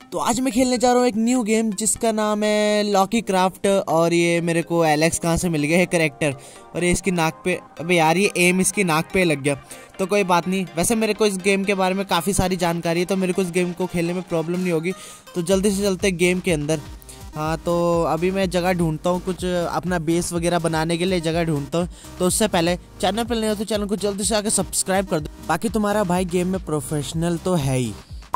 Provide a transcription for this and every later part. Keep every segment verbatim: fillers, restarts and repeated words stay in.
तो आज मैं खेलने जा रहा हूँ एक न्यू गेम जिसका नाम है लॉकी क्राफ्ट। और ये मेरे को एलेक्स कहाँ से मिल गया है करेक्टर, और ये इसकी नाक पे, अबे यार ये एम इसकी नाक पे लग गया। तो कोई बात नहीं, वैसे मेरे को इस गेम के बारे में काफ़ी सारी जानकारी है, तो मेरे को इस गेम को खेलने में प्रॉब्लम नहीं होगी। तो जल्दी से चलते गेम के अंदर। हाँ, तो अभी मैं जगह ढूंढता हूँ, कुछ अपना बेस वगैरह बनाने के लिए जगह ढूंढता हूँ। तो उससे पहले चैनल पर नहीं हो तो चैनल को जल्दी से आके सब्सक्राइब कर दो। बाकी तुम्हारा भाई गेम में प्रोफेशनल तो है ही।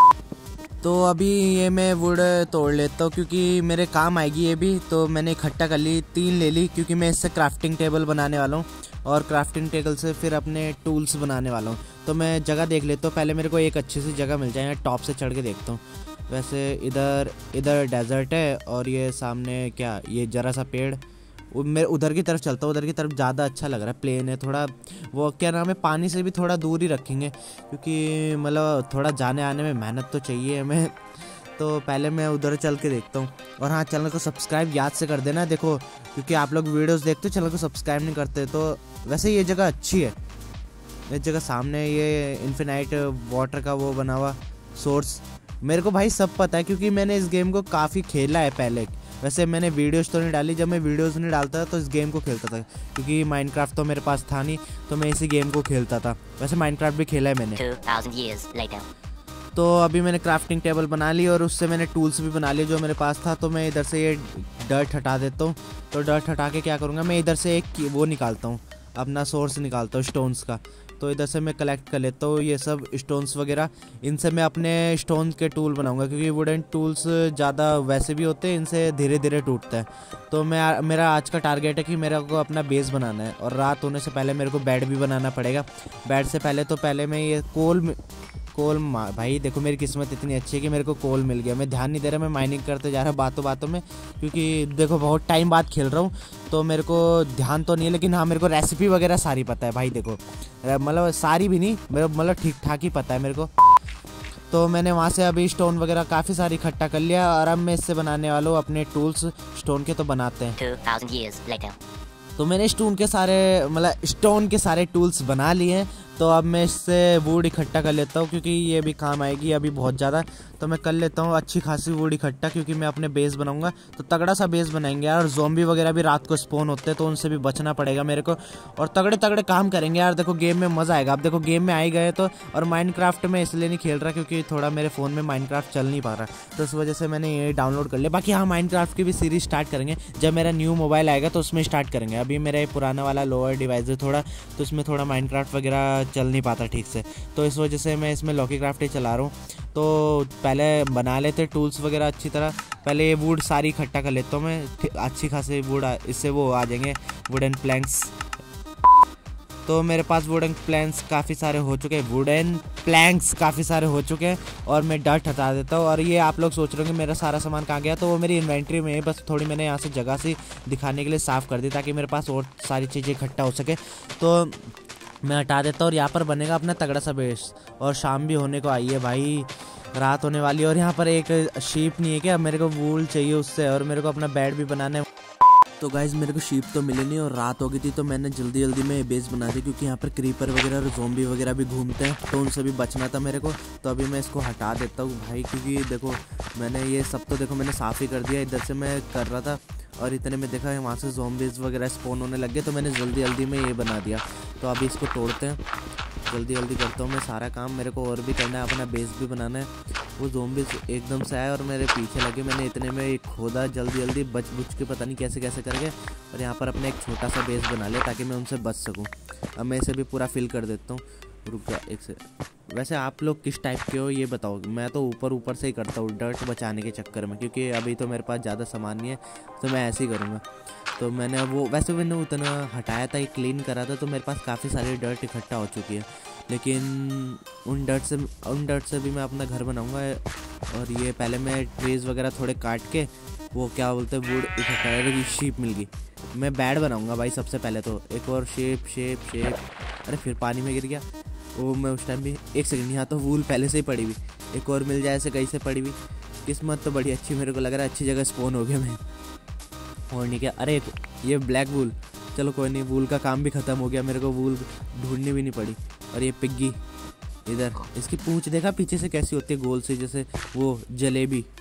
तो अभी ये मैं वुड तोड़ लेता हूँ क्योंकि मेरे काम आएगी ये भी। तो मैंने इकट्ठा कर ली, तीन ले ली, क्योंकि मैं इससे क्राफ्टिंग टेबल बनाने वाला हूँ और क्राफ्टिंग टेबल से फिर अपने टूल्स बनाने वाला हूँ। तो मैं जगह देख लेता हूँ, पहले मेरे को एक अच्छी सी जगह मिल जाए, टॉप से चढ़ के देखता हूँ। वैसे इधर इधर डेजर्ट है और ये सामने क्या, ये जरा सा पेड़। मैं उधर की तरफ चलता हूँ, उधर की तरफ ज़्यादा अच्छा लग रहा है, प्लेन है थोड़ा। वो क्या नाम है, पानी से भी थोड़ा दूर ही रखेंगे क्योंकि मतलब थोड़ा जाने आने में मेहनत तो चाहिए हमें। तो पहले मैं उधर चल के देखता हूँ। और हाँ, चैनल को सब्सक्राइब याद से कर देना, देखो क्योंकि आप लोग वीडियोस देखते हो चैनल को सब्सक्राइब नहीं करते। तो वैसे ये जगह अच्छी है, इस जगह सामने ये इन्फिनाइट वाटर का वो बना हुआ सोर्स। मेरे को भाई सब पता है क्योंकि मैंने इस गेम को काफ़ी खेला है पहले। वैसे मैंने वीडियोस तो नहीं डाली, जब मैं वीडियोस नहीं डालता था तो इस गेम को खेलता था, क्योंकि माइनक्राफ्ट तो मेरे पास था नहीं, तो मैं इसी गेम को खेलता था। वैसे माइनक्राफ्ट भी खेला है मैंने। two thousand years later. तो अभी मैंने क्राफ्टिंग टेबल बना ली और उससे मैंने टूल्स भी बना लिए जो मेरे पास था। तो मैं इधर से ये डर्ट हटा देता हूँ। तो डर्ट हटा के क्या करूँगा, मैं इधर से एक वो निकालता हूँ, अपना सोर्स निकालता हूँ स्टोन्स का। तो इधर से मैं कलेक्ट कर लेता हूँ ये सब स्टोन्स वगैरह। इनसे मैं अपने स्टोन के टूल बनाऊंगा, क्योंकि वुडन टूल्स ज़्यादा वैसे भी होते हैं, इनसे धीरे धीरे टूटता है। तो मैं मेरा आज का टारगेट है कि मेरे को अपना बेस बनाना है, और रात होने से पहले मेरे को बेड भी बनाना पड़ेगा। बेड से पहले तो पहले मैं ये कोल कोल भाई देखो मेरी किस्मत इतनी अच्छी है कि मेरे को कोल मिल गया। मैं ध्यान नहीं दे रहा, मैं माइनिंग करते जा रहा बातों बातों में, क्योंकि देखो बहुत टाइम बाद खेल रहा हूँ तो मेरे को ध्यान तो नहीं है। लेकिन हाँ, मेरे को रेसिपी वगैरह सारी पता है भाई। देखो मतलब सारी भी नहीं, मेरे मतलब ठीक ठाक ही पता है मेरे को। तो मैंने वहाँ से अभी स्टोन वगैरह काफ़ी सारी इकट्ठा कर लिया, और अब मैं इससे बनाने वाला हूँ अपने टूल्स स्टोन के। तो बनाते हैं। two thousand years later. तो मैंने स्टोन के सारे मतलब स्टोन के सारे टूल्स बना लिए हैं। तो अब मैं इससे वुड इकट्ठा कर लेता हूँ, क्योंकि ये भी काम आएगी अभी बहुत ज़्यादा। तो मैं कर लेता हूँ अच्छी खासी वुड इकट्ठा, क्योंकि मैं अपने बेस बनाऊंगा तो तगड़ा सा बेस बनाएंगे यार। ज़ॉम्बी वगैरह भी रात को स्पॉन होते हैं तो उनसे भी बचना पड़ेगा मेरे को, और तगड़े तगड़े काम करेंगे यार। देखो गेम में मज़ा आएगा। अब देखो गेम में आ ही गए तो। और माइनक्राफ्ट में इसलिए नहीं खेल रहा क्योंकि थोड़ा मेरे फ़ोन में माइनक्राफ्ट चल नहीं पा रहा, तो इस वजह से मैंने ये डाउनलोड कर लिया। बाकी हाँ, माइनक्राफ्ट की भी सीरीज स्टार्ट करेंगे जब मेरा न्यू मोबाइल आएगा, तो उसमें स्टार्ट करेंगे। अभी मेरा ये पुराना वाला लोअर डिवाइस है थोड़ा, तो इसमें थोड़ा माइनक्राफ्ट वगैरह चल नहीं पाता ठीक से, तो इस वजह से मैं इसमें लॉकी क्राफ्ट ही चला रहा हूँ। तो पहले बना लेते टूल्स वगैरह अच्छी तरह। पहले ये वुड सारी इकट्ठा कर लेता हूँ मैं, अच्छी खासी वुड, इससे वो आ जाएंगे वुडन प्लैंक्स। तो मेरे पास वुडन प्लैंक्स काफ़ी सारे हो चुके हैं, वुडन प्लैंक्स काफ़ी सारे हो चुके हैं। और मैं डर्ट हटा देता हूँ। और ये आप लोग सोच रहे हो कि मेरा सारा सामान कहाँ गया, तो वो मेरी इन्वेंट्री में है, बस थोड़ी मैंने यहाँ से जगह से दिखाने के लिए साफ़ कर दी ताकि मेरे पास और सारी चीज़ें इकट्ठा हो सके। तो मैं हटा देता हूँ और यहाँ पर बनेगा अपना तगड़ा सा बेस। और शाम भी होने को आई है भाई, रात होने वाली है। और यहाँ पर एक शीप नहीं है क्या, मेरे को वूल चाहिए उससे, और मेरे को अपना बेड भी बनाना है। तो गाइज़ मेरे को शीप तो मिली नहीं और रात हो गई थी, तो मैंने जल्दी जल्दी में बेस बना दी, क्योंकि यहाँ पर क्रीपर वगैरह और ज़ॉम्बी वगैरह भी घूमते हैं, तो उनसे भी बचना था मेरे को। तो अभी मैं इसको हटा देता हूँ भाई, क्योंकि देखो मैंने ये सब तो देखो मैंने साफ़ ही कर दिया। इधर से मैं कर रहा था और इतने में देखा है वहाँ से ज़ॉम्बीज़ वगैरह स्पॉन होने लग गए, तो मैंने जल्दी जल्दी में ये बना दिया। तो अभी इसको तोड़ते हैं, जल्दी जल्दी करता हूँ मैं सारा काम। मेरे को और भी करना है, अपना बेस भी बनाना है। वो ज़ॉम्बीज़ एकदम से आए और मेरे पीछे लगे, मैंने इतने में एक खोदा जल्दी जल्दी बच बुच के, पता नहीं कैसे कैसे करके, और यहाँ पर अपने एक छोटा सा बेस बना लिया ताकि मैं उनसे बच सकूँ। अब मैं इसे भी पूरा फिल कर देता हूँ। रुक जा एक से। वैसे आप लोग किस टाइप के हो ये बताओ। मैं तो ऊपर ऊपर से ही करता हूँ डर्ट बचाने के चक्कर में, क्योंकि अभी तो मेरे पास ज़्यादा सामान नहीं है, तो मैं ऐसे ही करूँगा। तो मैंने वो वैसे मैंने उतना हटाया था, क्लीन करा था, तो मेरे पास काफ़ी सारी डर्ट इकट्ठा हो चुकी है। लेकिन उन डर्ट से उन डर्ट से भी मैं अपना घर बनाऊँगा। और ये पहले मैं ट्रीज़ वगैरह थोड़े काट के, वो क्या बोलते हैं, वुड इकट्ठा है। शीप मिल गई, मैं बेड बनाऊँगा भाई सबसे पहले। तो एक और शेप शेप शेप अरे फिर पानी में गिर गया वो। मैं उस टाइम भी एक सेकंड, यहाँ तो वूल पहले से ही पड़ी हुई, एक और मिल जाए ऐसे कहीं से पड़ी हुई। किस्मत तो बड़ी अच्छी, मेरे को लग रहा है अच्छी जगह स्पॉन हो गया मैं। और नहीं क्या, अरे ये ब्लैक वूल, चलो कोई नहीं, वूल का काम भी ख़त्म हो गया, मेरे को वूल ढूंढनी भी नहीं पड़ी। और ये पिग्गी, इधर इसकी पूंछ देखा पीछे से कैसी होती है, गोल से, जैसे वो जलेबी।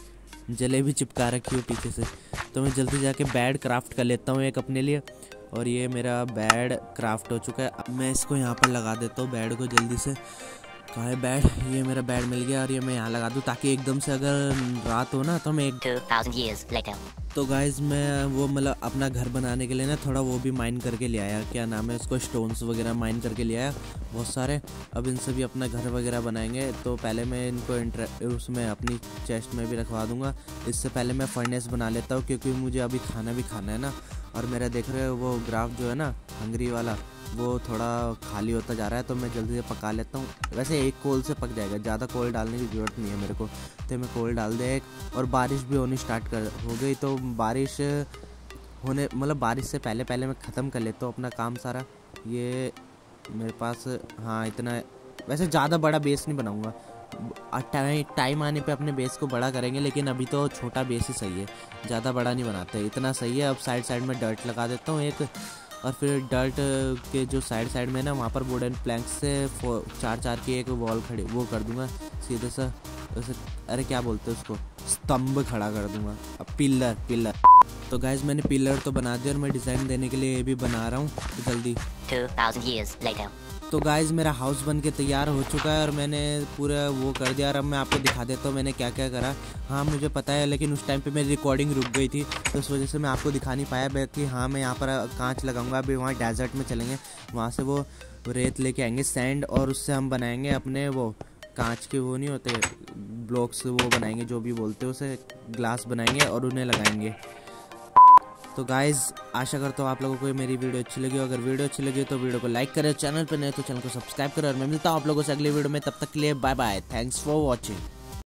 जलेबी चिपका रखी हो पीछे से। तो मैं जल्दी जाके बेड क्राफ्ट कर लेता हूँ एक अपने लिए। और ये मेरा बेड क्राफ्ट हो चुका है। अब मैं इसको यहाँ पर लगा देता हूँ बेड को जल्दी से। कहाँ है बेड? ये मेरा बेड मिल गया और ये मैं यहाँ लगा दूँ ताकि एकदम से अगर रात हो ना तो मैं एक Two thousand years later. तो गाइज मैं वो मतलब अपना घर बनाने के लिए ना थोड़ा वो भी माइन करके ले आया, क्या नाम है उसको, स्टोन्स वगैरह माइन करके ले आया बहुत सारे। अब इनसे भी अपना घर वगैरह बनाएंगे। तो पहले मैं इनको इंटर उसमें अपनी चेस्ट में भी रखवा दूंगा। इससे पहले मैं फर्नेस बना लेता हूँ क्योंकि मुझे अभी खाना भी खाना है ना। और मेरा देख रहे हो वो ग्राफ जो है ना हंगरी वाला, वो थोड़ा खाली होता जा रहा है। तो मैं जल्दी से पका लेता हूँ। वैसे एक कोल से पक जाएगा, ज़्यादा कोल डालने की ज़रूरत नहीं है मेरे को। तो मैं कोल डाल दे एक। और बारिश भी होनी स्टार्ट कर हो गई। तो बारिश होने मतलब बारिश से पहले पहले मैं ख़त्म कर लेता हूँ अपना काम सारा। ये मेरे पास हाँ इतना, वैसे ज़्यादा बड़ा बेस नहीं बनाऊँगा, टाइम आने पे अपने बेस को बड़ा करेंगे। लेकिन अभी तो छोटा बेस ही सही है, ज़्यादा बड़ा नहीं बनाते, इतना सही है। अब साइड साइड में डर्ट लगा देता हूँ एक। और फिर डर्ट के जो साइड साइड में ना वहाँ पर वुडन प्लैंक से चार चार की एक वॉल खड़ी वो कर दूंगा सीधे सा उसे, अरे क्या बोलते हैं उसको, स्तंभ खड़ा कर दूंगा। अब पिलर पिलर तो गाइज मैंने पिलर तो बना दिया और मैं डिज़ाइन देने के लिए ये भी बना रहा हूँ तो जल्दी। Two thousand years later. तो गाइज मेरा हाउस बन के तैयार हो चुका है और मैंने पूरा वो कर दिया। और अब मैं आपको दिखा देता हूँ मैंने क्या क्या करा। हाँ मुझे पता है, लेकिन उस टाइम पे मेरी रिकॉर्डिंग रुक गई थी तो उस वजह से मैं आपको दिखा नहीं पाया कि हाँ मैं यहाँ पर कांच लगाऊंगा। अभी वहाँ डेजर्ट में चलेंगे, वहाँ से वो रेत लेके आएंगे सैंड, और उससे हम बनाएंगे अपने वो कांच के वो नहीं होते ब्लॉक्स, वो बनाएंगे जो भी बोलते हैं उसे, ग्लास बनाएंगे और उन्हें लगाएंगे। तो गाइज़ आशा करता हूँ आप लोगों को मेरी वीडियो अच्छी लगी। अगर वीडियो अच्छी लगी तो वीडियो को लाइक करें, चैनल पर नए तो चैनल को सब्सक्राइब करें। और मैं मिलता हूँ आप लोगों से अगली वीडियो में, तब तक के लिए bye bye, thanks for watching.